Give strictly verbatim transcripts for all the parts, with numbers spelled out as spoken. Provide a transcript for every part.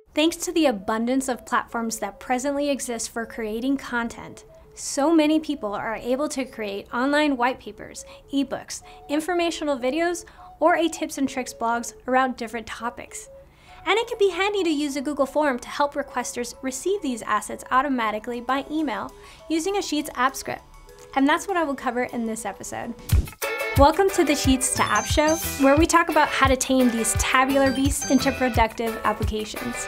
Thanks to the abundance of platforms that presently exist for creating content, so many people are able to create online white papers, ebooks, informational videos, or a tips and tricks blogs around different topics. And it can be handy to use a Google form to help requesters receive these assets automatically by email using a Sheets app script. And that's what I will cover in this episode. Welcome to the Sheets to App Show, where we talk about how to tame these tabular beasts into productive applications.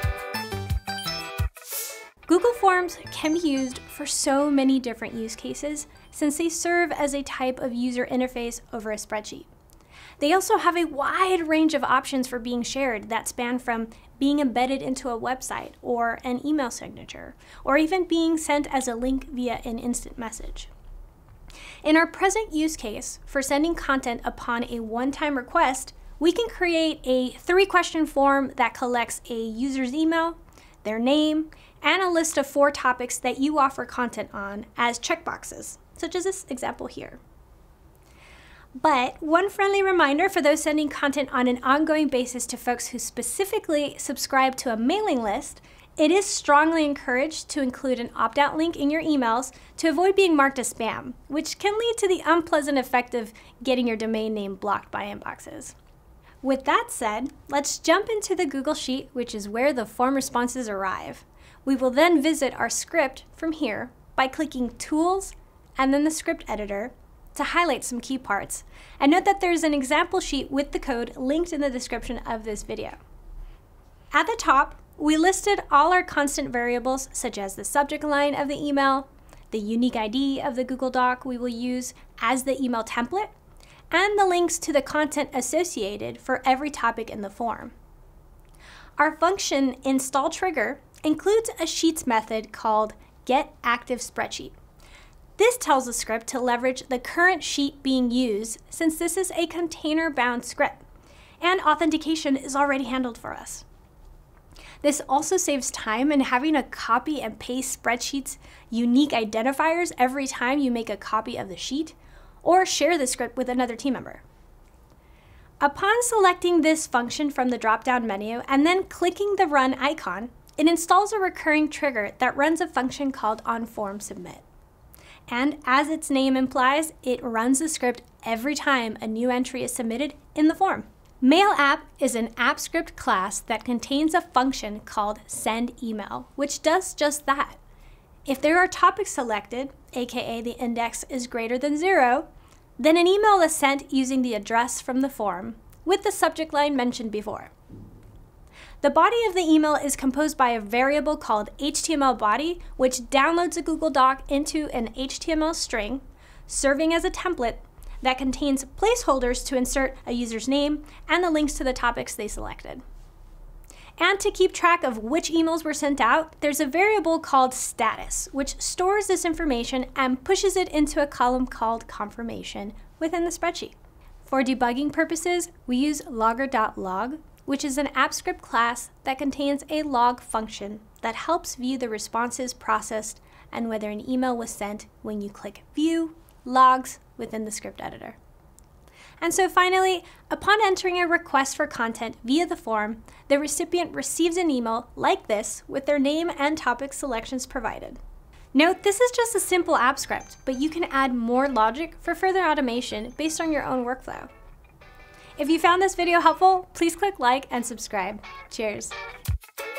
Google Forms can be used for so many different use cases since they serve as a type of user interface over a spreadsheet. They also have a wide range of options for being shared that span from being embedded into a website or an email signature, or even being sent as a link via an instant message. In our present use case for sending content upon a one-time request, we can create a three-question form that collects a user's email, their name, and a list of four topics that you offer content on as checkboxes, such as this example here. But one friendly reminder for those sending content on an ongoing basis to folks who specifically subscribe to a mailing list, it is strongly encouraged to include an opt-out link in your emails to avoid being marked as spam, which can lead to the unpleasant effect of getting your domain name blocked by inboxes. With that said, let's jump into the Google Sheet, which is where the form responses arrive. We will then visit our script from here by clicking Tools and then the Script Editor to highlight some key parts. And note that there's an example sheet with the code linked in the description of this video. At the top, we listed all our constant variables, such as the subject line of the email, the unique I D of the Google Doc we will use as the email template, and the links to the content associated for every topic in the form. Our function installTrigger includes a Sheets method called getActiveSpreadsheet. This tells the script to leverage the current sheet being used since this is a container-bound script, and authentication is already handled for us. This also saves time in having to copy and paste spreadsheets' unique identifiers every time you make a copy of the sheet or share the script with another team member. Upon selecting this function from the drop-down menu and then clicking the Run icon, it installs a recurring trigger that runs a function called onFormSubmit. And as its name implies, it runs the script every time a new entry is submitted in the form. MailApp is an app script class that contains a function called sendEmail, which does just that. If there are topics selected, aka the index is greater than zero, then an email is sent using the address from the form with the subject line mentioned before. The body of the email is composed by a variable called H T M L body, which downloads a Google Doc into an H T M L string, serving as a template that contains placeholders to insert a user's name and the links to the topics they selected. And to keep track of which emails were sent out, there's a variable called status, which stores this information and pushes it into a column called confirmation within the spreadsheet. For debugging purposes, we use logger.log, which is an app script class that contains a log function that helps view the responses processed and whether an email was sent when you click View Logs within the script editor. And so finally, upon entering a request for content via the form, the recipient receives an email like this with their name and topic selections provided. Note, this is just a simple app script, but you can add more logic for further automation based on your own workflow. If you found this video helpful, please click like and subscribe. Cheers.